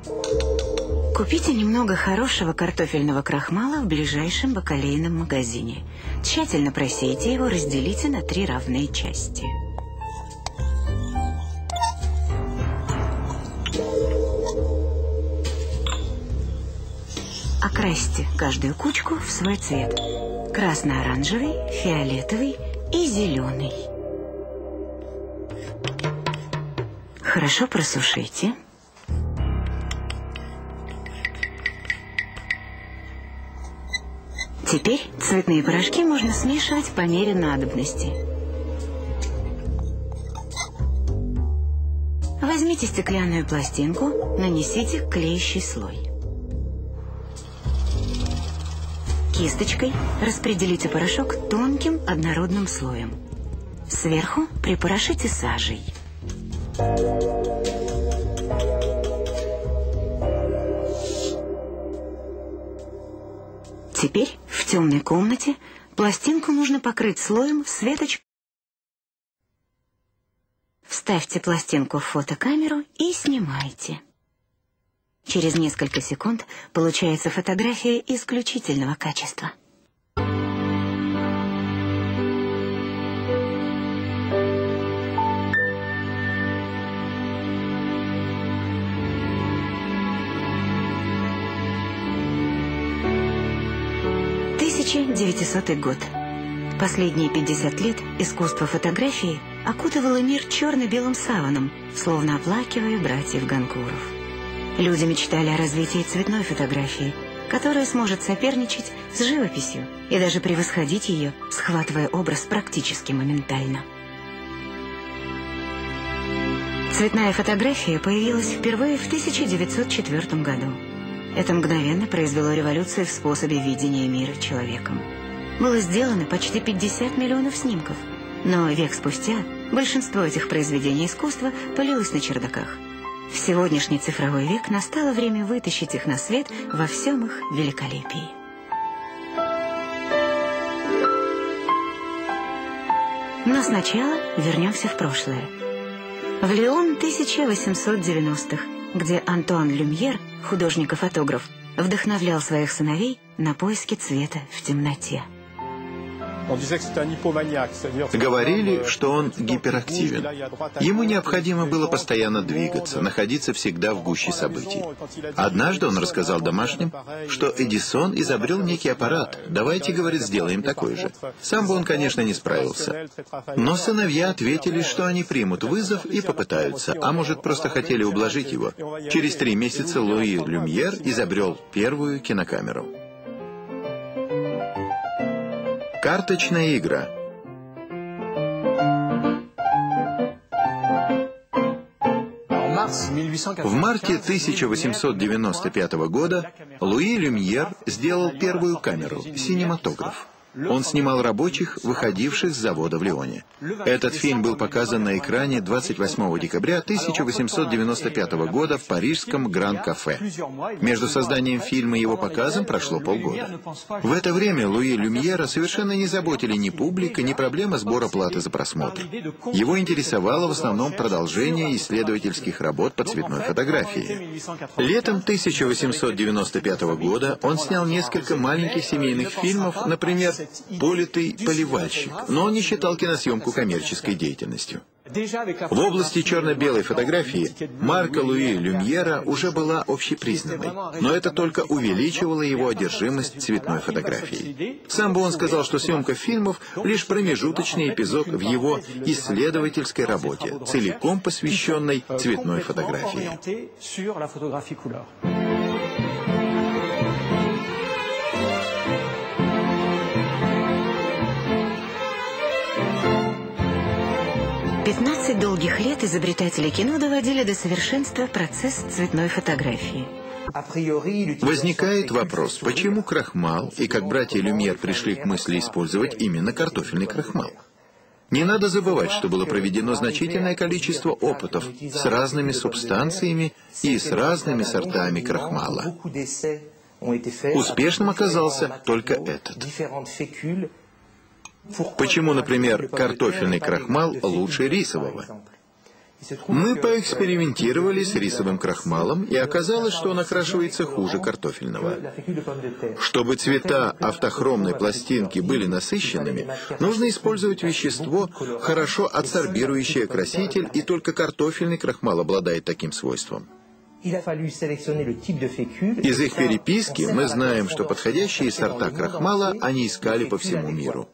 Купите немного хорошего картофельного крахмала в ближайшем бакалейном магазине. Тщательно просейте его, разделите на 3 равные части. Окрасьте каждую кучку в свой цвет. Красно-оранжевый, фиолетовый и зеленый. Хорошо просушите. Теперь цветные порошки можно смешивать по мере надобности. Возьмите стеклянную пластинку, нанесите клеящий слой. Кисточкой распределите порошок тонким однородным слоем. Сверху припорошите сажей. Теперь в темной комнате пластинку нужно покрыть слоем светоч. Вставьте пластинку в фотокамеру и снимайте. Через несколько секунд получается фотография исключительного качества. «1900 год. Последние 50 лет искусство фотографии окутывало мир черно-белым саваном, словно оплакивая братьев Ганкуров. Люди мечтали о развитии цветной фотографии, которая сможет соперничать с живописью и даже превосходить ее, схватывая образ практически моментально. Цветная фотография появилась впервые в 1904 году. Это мгновенно произвело революцию в способе видения мира человеком. Было сделано почти 50 миллионов снимков, но век спустя большинство этих произведений искусства пылилось на чердаках. В сегодняшний цифровой век настало время вытащить их на свет во всем их великолепии. Но сначала вернемся в прошлое. В Лион 1890-х, где Антуан Люмьер, художник и фотограф, вдохновлял своих сыновей на поиски цвета в темноте. Говорили, что он гиперактивен. Ему необходимо было постоянно двигаться, находиться всегда в гуще событий. Однажды он рассказал домашним, что Эдисон изобрел некий аппарат. «Давайте, — говорит, — сделаем такой же». Сам бы он, конечно, не справился. Но сыновья ответили, что они примут вызов и попытаются, а может, просто хотели ублажить его. Через 3 месяца Луи Люмьер изобрел первую кинокамеру. Карточная игра. В марте 1895 года Луи Люмьер сделал первую камеру – кинематограф. Он снимал рабочих, выходивших с завода в Лионе. Этот фильм был показан на экране 28 декабря 1895 года в парижском Гран-кафе. Между созданием фильма и его показом прошло полгода. В это время Луи Люмьера совершенно не заботили ни публика, ни проблема сбора платы за просмотр. Его интересовало в основном продолжение исследовательских работ по цветной фотографии. Летом 1895 года он снял несколько маленьких семейных фильмов, например, «Политый поливальщик», но он не считал киносъемку коммерческой деятельностью. В области черно-белой фотографии марка Луи Люмьера уже была общепризнанной, но это только увеличивало его одержимость цветной фотографией. Сам бы он сказал, что съемка фильмов — лишь промежуточный эпизод в его исследовательской работе, целиком посвященной цветной фотографии. 15 долгих лет изобретатели кино доводили до совершенства процесс цветной фотографии. Возникает вопрос, почему крахмал и как братья Люмьер пришли к мысли использовать именно картофельный крахмал? Не надо забывать, что было проведено значительное количество опытов с разными субстанциями и с разными сортами крахмала. Успешным оказался только этот. Почему, например, картофельный крахмал лучше рисового? Мы поэкспериментировали с рисовым крахмалом, и оказалось, что он окрашивается хуже картофельного. Чтобы цвета автохромной пластинки были насыщенными, нужно использовать вещество, хорошо адсорбирующее краситель, и только картофельный крахмал обладает таким свойством. Из их переписки мы знаем, что подходящие сорта крахмала они искали по всему миру.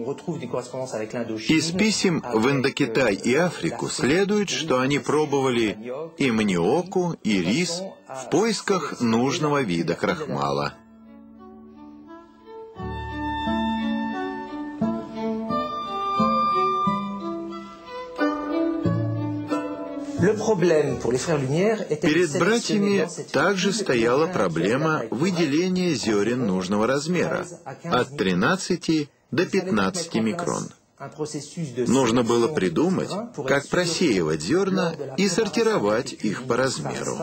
Из писем в Индокитай и Африку следует, что они пробовали и маниоку, и рис в поисках нужного вида крахмала. Перед братьями также стояла проблема выделения зерен нужного размера от 13 до 15 микрон. Нужно было придумать, как просеивать зерна и сортировать их по размеру.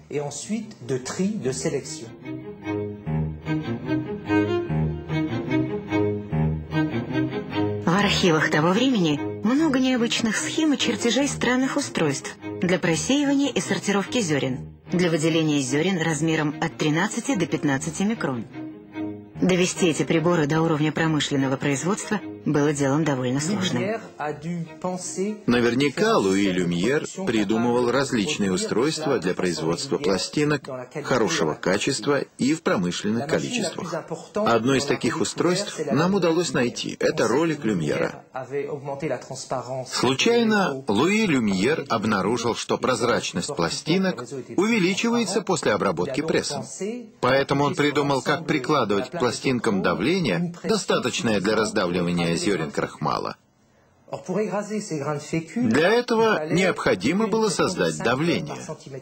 В архивах того времени много необычных схем и чертежей странных устройств для просеивания и сортировки зерен, для выделения зерен размером от 13 до 15 микрон. Довести эти приборы до уровня промышленного производства было делом довольно сложным. Наверняка Луи Люмьер придумывал различные устройства для производства пластинок хорошего качества и в промышленных количествах. Одно из таких устройств нам удалось найти. Это ролик Люмьера. Случайно Луи Люмьер обнаружил, что прозрачность пластинок увеличивается после обработки прессом. Поэтому он придумал, как прикладывать к пластинкам давление, достаточное для раздавливания зерен крахмала. Для этого необходимо было создать давление.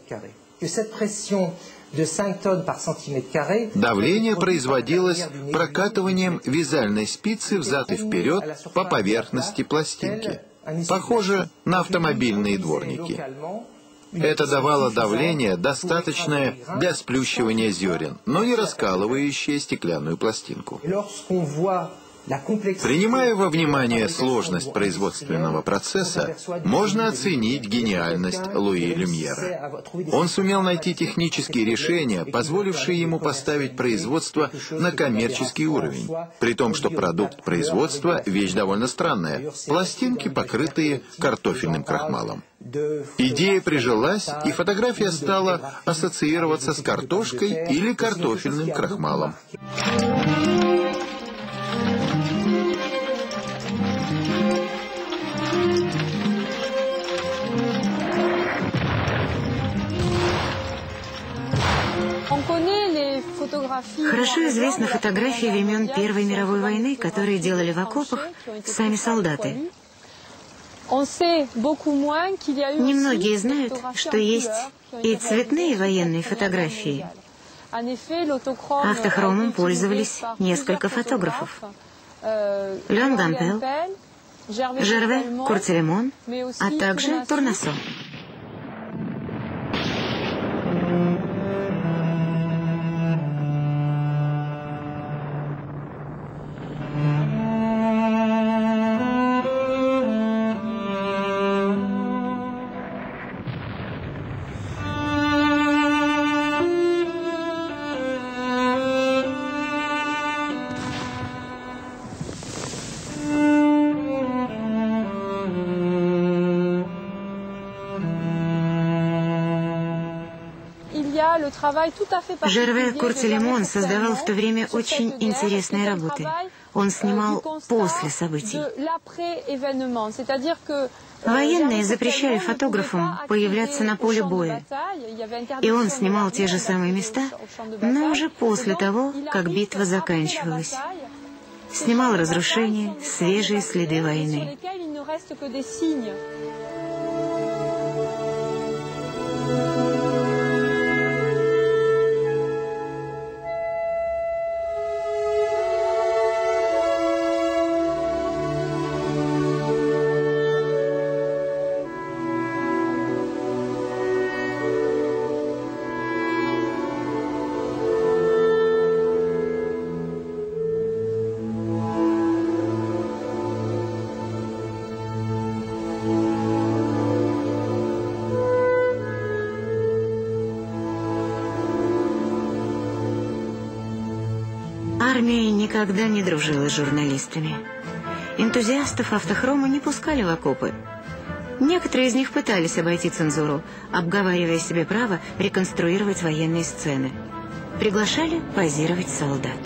Давление производилось прокатыванием вязальной спицы взад и вперед по поверхности пластинки, похоже на автомобильные дворники. Это давало давление, достаточное для сплющивания зерен, но не раскалывающее стеклянную пластинку. Принимая во внимание сложность производственного процесса, можно оценить гениальность Луи Люмьера. Он сумел найти технические решения, позволившие ему поставить производство на коммерческий уровень, при том, что продукт производства – вещь довольно странная – пластинки, покрытые картофельным крахмалом. Идея прижилась, и фотография стала ассоциироваться с картошкой или картофельным крахмалом. Хорошо известны фотографии времен Первой мировой войны, которые делали в окопах сами солдаты. Немногие знают, что есть и цветные военные фотографии. Автохромом пользовались несколько фотографов. Леон Гампел, Жерве Куртилемон, а также Турнасо. Жерве Куртилемон создавал в то время очень интересные работы. Он снимал после событий. Военные запрещали фотографам появляться на поле боя. И он снимал те же самые места, но уже после того, как битва заканчивалась. Снимал разрушения, свежие следы войны. Армия никогда не дружила с журналистами. Энтузиастов автохрома не пускали в окопы. Некоторые из них пытались обойти цензуру, обговаривая себе право реконструировать военные сцены. Приглашали позировать солдат.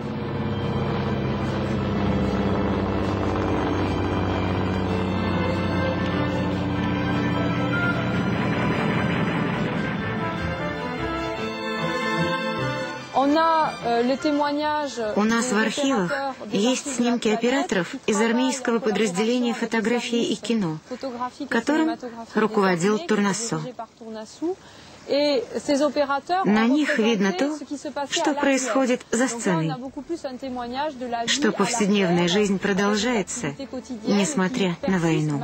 У нас в архивах есть снимки операторов из армейского подразделения фотографии и кино, которым руководил Турнассо. На них видно то, что происходит за сценой, что повседневная жизнь продолжается, несмотря на войну.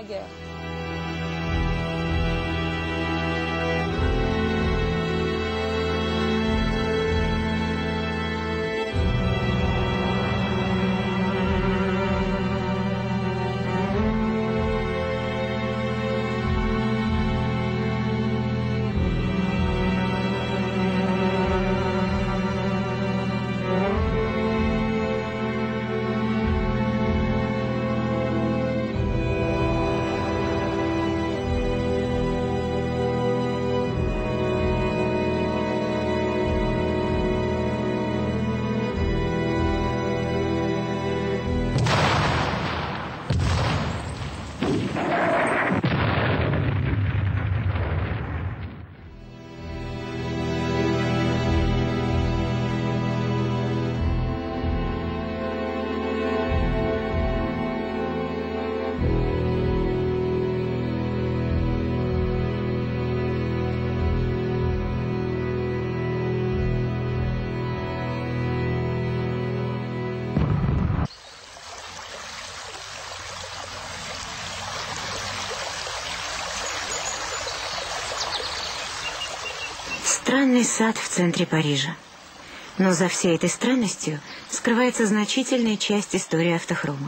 Странный сад в центре Парижа. Но за всей этой странностью скрывается значительная часть истории автохрома.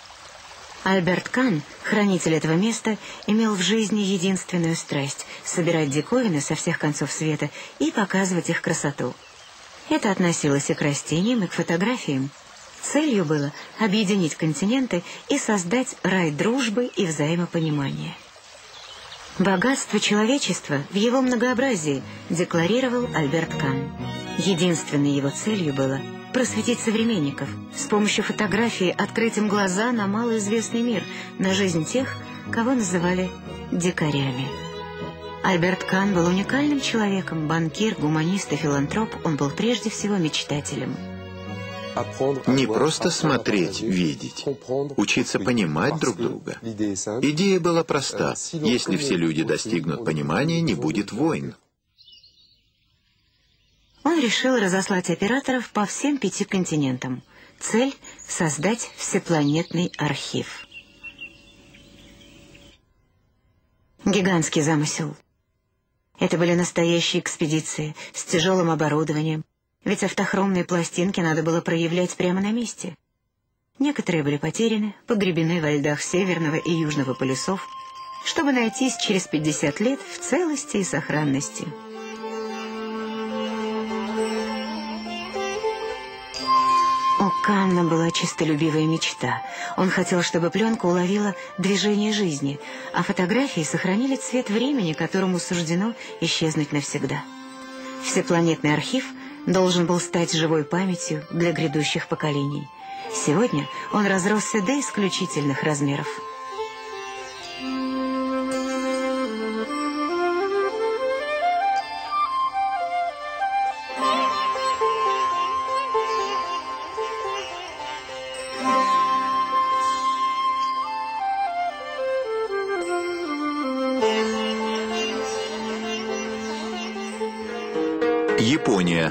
Альберт Кан, хранитель этого места, имел в жизни единственную страсть – собирать диковины со всех концов света и показывать их красоту. Это относилось и к растениям, и к фотографиям. Целью было объединить континенты и создать рай дружбы и взаимопонимания. Богатство человечества в его многообразии, декларировал Альберт Кан. Единственной его целью было просветить современников, с помощью фотографии открыть им глаза на малоизвестный мир, на жизнь тех, кого называли дикарями. Альберт Кан был уникальным человеком, банкир, гуманист и филантроп, он был прежде всего мечтателем. Не просто смотреть, видеть, учиться понимать друг друга. Идея была проста. Если все люди достигнут понимания, не будет войн. Он решил разослать операторов по всем 5 континентам. Цель — создать всепланетный архив. Гигантский замысел. Это были настоящие экспедиции с тяжелым оборудованием, ведь автохромные пластинки надо было проявлять прямо на месте. Некоторые были потеряны, погребены во льдах Северного и Южного полюсов, чтобы найтись через 50 лет в целости и сохранности. У Канна была честолюбивая мечта. Он хотел, чтобы пленка уловила движение жизни, а фотографии сохранили цвет времени, которому суждено исчезнуть навсегда. Всепланетный архив должен был стать живой памятью для грядущих поколений. Сегодня он разросся до исключительных размеров. Япония.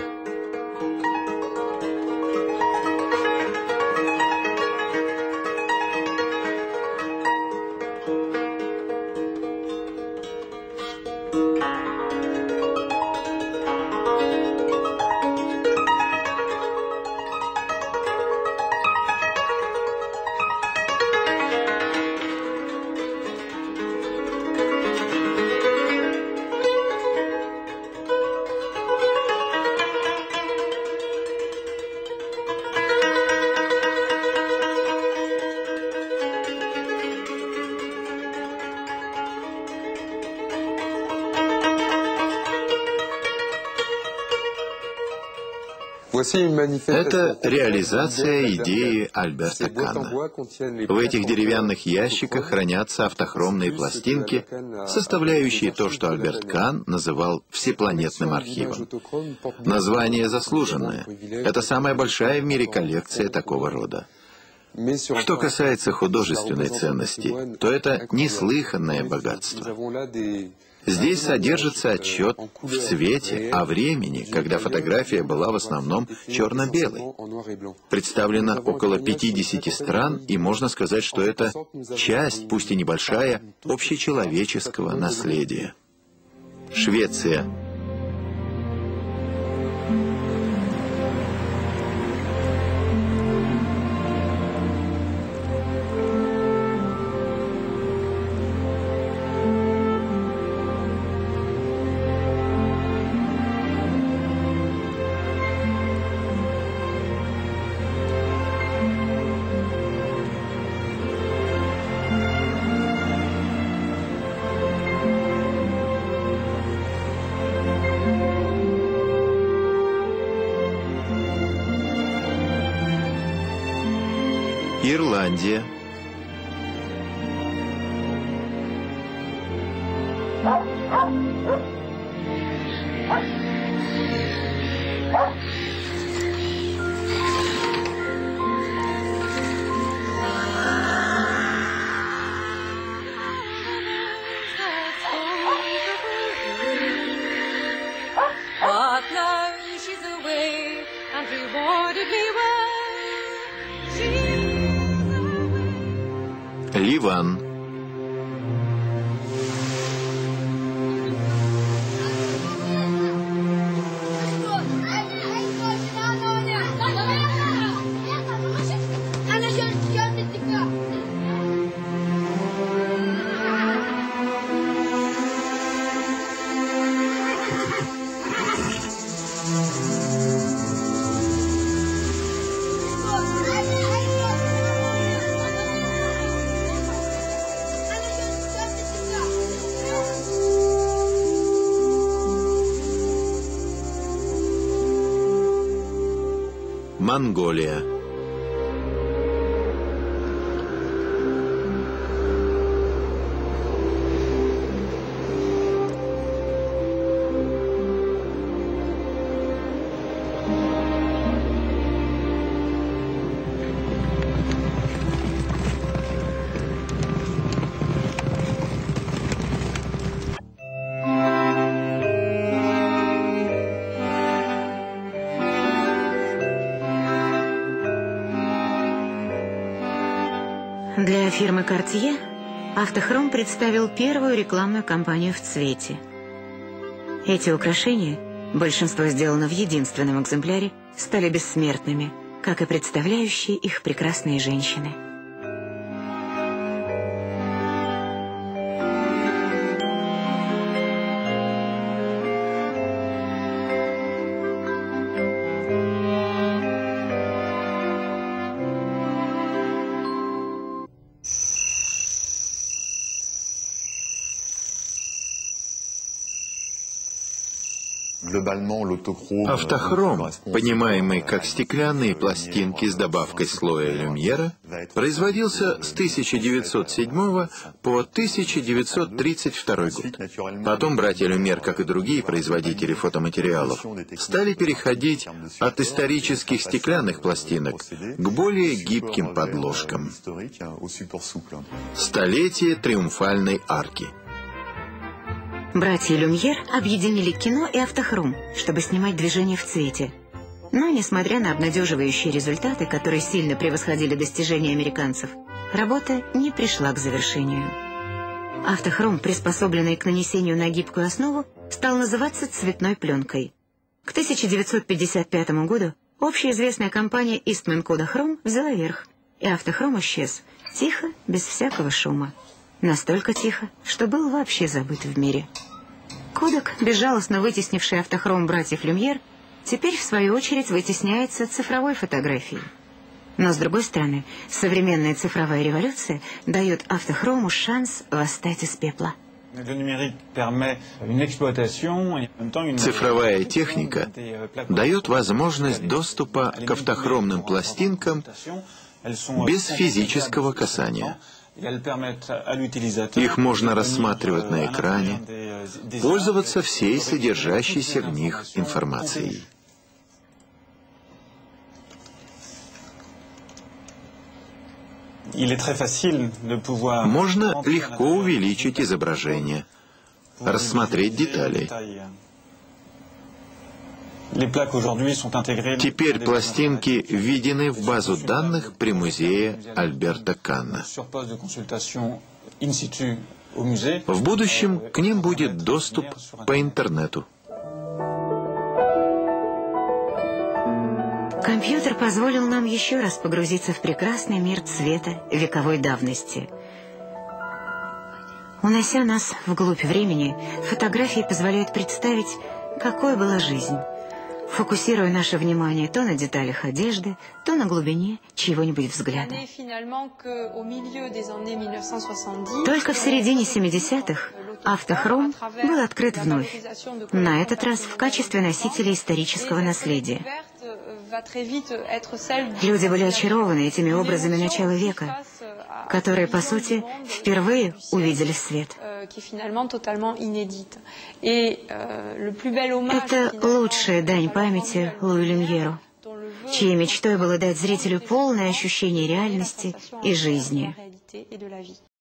Это реализация идеи Альберта Канна. В этих деревянных ящиках хранятся автохромные пластинки, составляющие то, что Альберт Кан называл всепланетным архивом. Название заслуженное. Это самая большая в мире коллекция такого рода. Что касается художественной ценности, то это неслыханное богатство. Здесь содержится отчет в цвете о времени, когда фотография была в основном черно-белой. Представлено около 50 стран, и можно сказать, что это часть, пусть и небольшая, общечеловеческого наследия. Швеция. Ирландия. But now she's away and rewarded me well. Ливан. Монголия. Для фирмы Cartier Автохром представил первую рекламную кампанию в цвете. Эти украшения, большинство сделано в единственном экземпляре, стали бессмертными, как и представляющие их прекрасные женщины. Автохром, понимаемый как стеклянные пластинки с добавкой слоя люмьера, производился с 1907 по 1932 год. Потом братья Люмьер, как и другие производители фотоматериалов, стали переходить от исторических стеклянных пластинок к более гибким подложкам. Столетие триумфальной арки. Братья Люмьер объединили кино и автохром, чтобы снимать движение в цвете. Но, несмотря на обнадеживающие результаты, которые сильно превосходили достижения американцев, работа не пришла к завершению. Автохром, приспособленный к нанесению на гибкую основу, стал называться цветной пленкой. К 1955 году общеизвестная компания Eastman Kodachrome взяла верх, и автохром исчез, тихо, без всякого шума. Настолько тихо, что был вообще забыт в мире. Кодак, безжалостно вытеснивший автохром братьев Люмьер, теперь, в свою очередь, вытесняется цифровой фотографией. Но, с другой стороны, современная цифровая революция дает автохрому шанс восстать из пепла. Цифровая техника дает возможность доступа к автохромным пластинкам без физического касания. Их можно рассматривать на экране, пользоваться всей содержащейся в них информацией. Можно легко увеличить изображение, рассмотреть детали. Теперь пластинки введены в базу данных при музее Альберта Канна. В будущем к ним будет доступ по интернету. Компьютер позволил нам еще раз погрузиться в прекрасный мир цвета вековой давности. Унося нас вглубь времени, фотографии позволяют представить, какой была жизнь, фокусируя наше внимание то на деталях одежды, то на глубине чьего-нибудь взгляда. Только в середине 70-х автохром был открыт вновь, на этот раз в качестве носителя исторического наследия. Люди были очарованы этими образами начала века, которые, по сути, впервые увидели свет. Это лучшая дань памяти Луи Люмьеру, чьей мечтой было дать зрителю полное ощущение реальности и жизни.